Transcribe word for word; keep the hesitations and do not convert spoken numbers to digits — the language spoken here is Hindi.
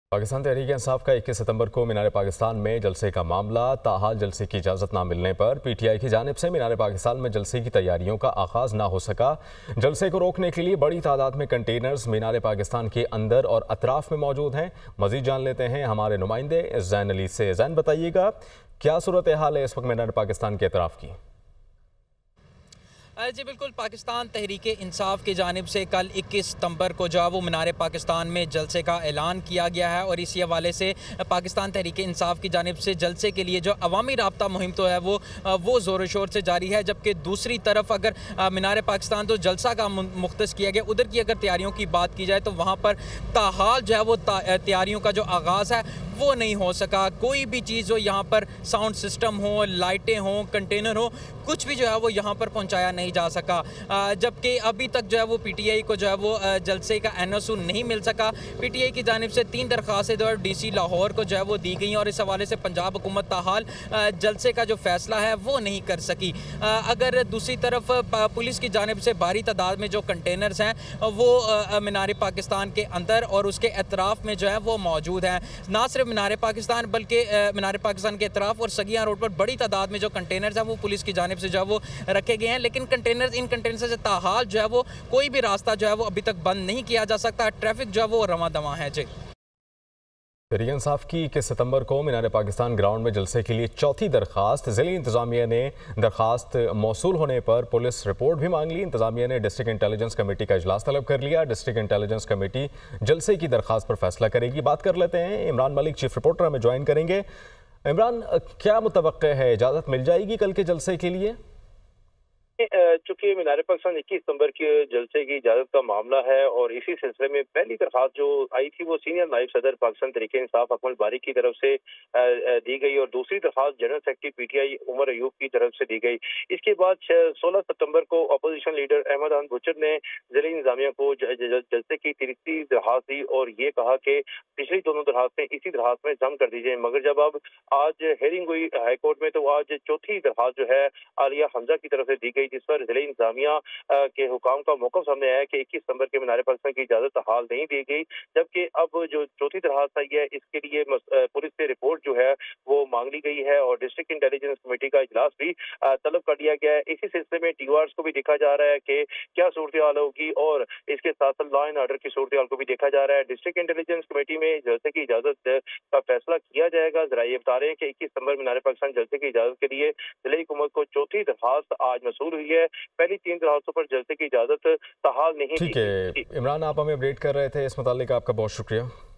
पाकिस्तान तहरीक इंसाफ का इक्कीस सितंबर को मीनार पाकिस्तान में जलसे का मामला। ताहाल जलसे की इजाज़त ना मिलने पर पीटीआई की जानिब से मीनार पाकिस्तान में जलसे की तैयारियों का आगाज़ ना हो सका। जलसे को रोकने के लिए बड़ी तादाद में कंटेनर्स मीनार पाकिस्तान के अंदर और अतराफ में मौजूद हैं। मज़ीद जान लेते हैं हमारे नुमाइंदे जैन अली से। जैन, बताइएगा क्या सूरत हाल है इस वक्त मीनार पाकिस्तान के अतराफ की? जी बिल्कुल, पाकिस्तान तहरीक इंसाफ की जानिब से कल इक्कीस सितंबर को जो है वो मीनार पाकिस्तान में जलसे का ऐलान किया गया है और इसी हवाले से पाकिस्तान तहरीक इंसाफ की जानिब से जलसे के लिए जो अवामी राब्ता मुहिम तो है वो वो ज़ोर शोर से जारी है। जबकि दूसरी तरफ अगर मीनार पाकिस्तान तो जलसा का मुख्तस किया गया, उधर की अगर तैयारियों की बात की जाए तो वहाँ पर ताहाल जो है वो तैयारियों का जो आगाज़ है वो नहीं हो सका। कोई भी चीज़ हो, यहाँ पर साउंड सिस्टम हो, लाइटें हों, कंटेनर हो, कुछ भी जो है वो यहाँ पर पहुँचाया नहीं जा सका। जबकि अभी तक जो है वो पीटीआई को जो है वो जलसे का एनओसी नहीं मिल सका। पीटीआई की जानिब से तीन दरख्वास्तें जो है डीसी लाहौर को जो है वो दी गई और इस हवाले से पंजाब हुकूमत ताहाल जलसे का जो फैसला है वो नहीं कर सकी। अगर दूसरी तरफ पुलिस की जानिब से भारी तादाद में जो कंटेनर्स हैं वो मीनार पाकिस्तान के अंदर और उसके अतराफ में जो है वो मौजूद हैं। ना सिर्फ मीनार पाकिस्तान बल्कि मीनार पाकिस्तान के अतराफ और सगियां रोड पर बड़ी तादाद में जो कंटेनर्स हैं वो पुलिस की जानिब से जो है वो रखे गए हैं। लेकिन कंटेनर्स इन कंटेनर से ताहाल जो है वो कोई भी रास्ता जो है वो अभी तक बंद नहीं किया जा सकता। ट्रैफिक जो है वो रवां दवां है। जी तहरीक इंसाफ की इक्कीस सितंबर को मीनार पाकिस्तान ग्राउंड में जलसे के लिए चौथी दरखास्त। ज़िली इंतजामिया ने दरखास्त मौसूल होने पर पुलिस रिपोर्ट भी मांग ली। इंतजामिया ने डिस्ट्रिक्ट इंटेलिजेंस कमेटी का इजलास तलब कर लिया। डिस्ट्रिक्ट इंटेलिजेंस कमेटी जलसे की दरखास्त पर फैसला करेगी। बात कर लेते हैं, इमरान मलिक चीफ रिपोर्टर हमें ज्वाइन करेंगे। इमरान, क्या मुतवक्के है, इजाज़त मिल जाएगी कल के जलसे के लिए? चूंकि मीनार पाकिस्तान इक्कीस सितंबर के जलसे की इजाजत का मामला है और इसी सिलसिले में पहली दरखास्त जो आई थी वो सीनियर नायब सदर पाकिस्तान तहरीक इंसाफ अकमल बारी की तरफ से दी गई और दूसरी दरखास्त general secretary PTI Umar Ayub की तरफ से दी गई। इसके बाद सोलह सितंबर को अपोजिशन लीडर अहमद खान बुचर ने जिला इंतजामिया को जलसे की तीसरी दरखास्त दी और ये कहा कि पिछली दोनों दरखास्तें इसी दरखास्त में जम कर दी जाए। मगर जब अब आज हेयरिंग हुई हाईकोर्ट में तो आज चौथी दरखास्त जो है आलिया हमजा की तरफ से दी गई, जिस पर जिला इंतजामिया के हुकाम का मौक़िफ़ सामने आया कि इक्कीस सितंबर के मीनार पाकिस्तान की इजाजत हाल नहीं दी गई। जबकि अब जो चौथी दरखास्त आई है इसके लिए पुलिस से रिपोर्ट जो है वो मांग ली गई है और डिस्ट्रिक्ट इंटेलिजेंस कमेटी का इजलास भी तलब कर लिया गया है। इसी सिलसिले में टीओआर्स को भी देखा जा रहा है कि क्या सूरत हाल होगी और इसके साथ साथ लॉ एंड ऑर्डर की सूरत हाल को भी देखा जा रहा है। डिस्ट्रिक्ट इंटेलिजेंस कमेटी में जलसे की इजाजत का फैसला किया जाएगा। जरा ये बता रहे हैं कि इक्कीस सितंबर मीनार पाकिस्तान जलसे की इजाजत के लिए जिला हुकूमत को चौथी दरखास्त आज मसूल हुई है। पहली तीन दरखास्तों पर जलसे की इजाजत ताहाल नहीं। ठीक है इमरान, आप हमें अपडेट कर रहे थे, इस मुतालिक आपका बहुत शुक्रिया।